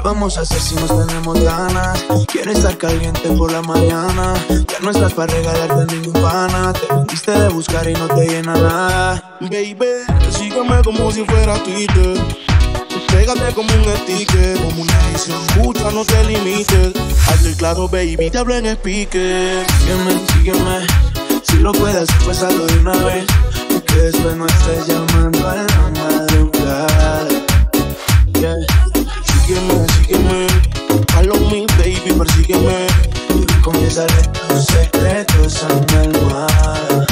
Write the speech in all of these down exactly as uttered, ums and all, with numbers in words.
vamos a hacer si nos tenemos ganas? Quiero estar caliente por la mañana. Ya no estás para regalarte ningún pana. Te viniste de buscar y no te llena nada. Baby, sígueme como si fuera Twitter. Pégate como un sticker, como una edición. Escucha, no te limites. Hazle claro, baby, te hablo en speaker. Sígueme, sígueme. Si lo puedes, pues hazlo de una vez. Que después no estés llamando a la madrugada. Yeah. Sígueme, sígueme. Follow me, baby, persígueme. Y confiésale tus secretos a mi almohada.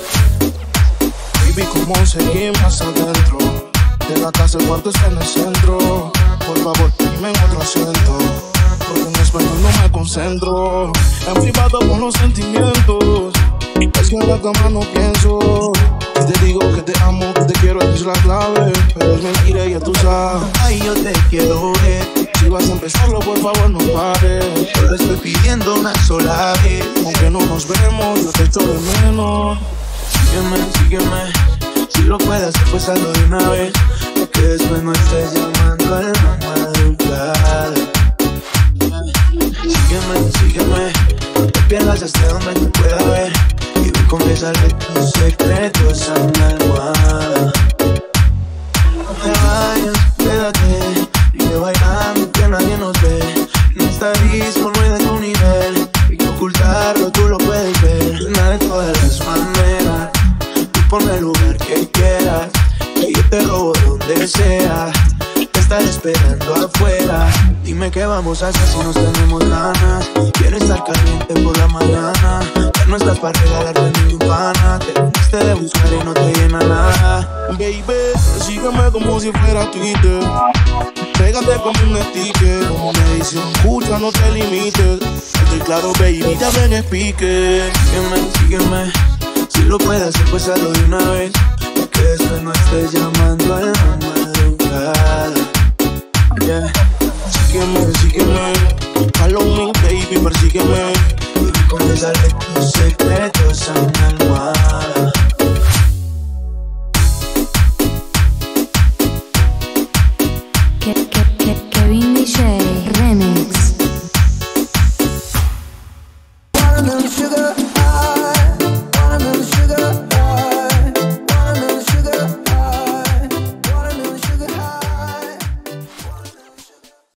Baby, ¿cómo seguimos adentro? De la casa el cuarto está en el centro. Por favor, dime en otro acento, porque en español no me concentro. En privado con los sentimientos, es que en la cama no pienso. Y te digo que te amo, que te quiero, es la clave. Pero es mentira, ya tú sabes. Ay, yo te quiero ver. Si vas a empezarlo, por favor, no pares. Solo estoy pidiendo una sola vez. Aunque no nos vemos, yo te echo de menos. Sígueme, sígueme. Si lo puedes, pues hazlo de una vez. Que después no estés llamando a la madrugada. Sígueme, sígueme. No te pierdas hasta donde te pueda ver. Y voy a confesarle tus secretos a mi almohada. No te vayas, quédate. Sigue bailando que nadie nos ve. En esta disco no hay de tu nivel. Hay que ocultarlo, tú lo puedes ver. Una de todas las maneras. Tú ponme el lugar que quieras. Que yo te robo donde sea. Te estaré esperando afuera. Dime qué vamos a hacer si nos tenemos ganas. Quiero estar caliente por la mañana. Ya no estás para regalarte ningún pana. Te viniste de buscar y no te llena nada. Baby, sígueme como si fuera Twitter. Pégate como un sticker, como una edición. Escucha, no te limites. Estoy claro, baby, te hablo en speaker. Sígueme, sígueme. Si lo puedes hacer, pues hazlo de una vez. Que después no estés llamando a la madrugada. Yeah. Sígueme, sígueme. Follow me, baby, persígueme. Y confesarle tus secretos a mi almohada.